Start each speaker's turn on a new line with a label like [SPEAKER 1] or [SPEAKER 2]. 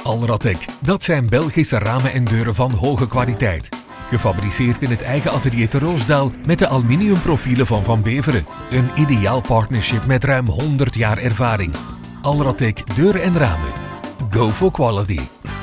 [SPEAKER 1] Alratec, dat zijn Belgische ramen en deuren van hoge kwaliteit. Gefabriceerd in het eigen atelier te Roosdaal met de aluminiumprofielen van Van Beveren. Een ideaal partnership met ruim 100 jaar ervaring. Alratec deuren en ramen. Go for quality.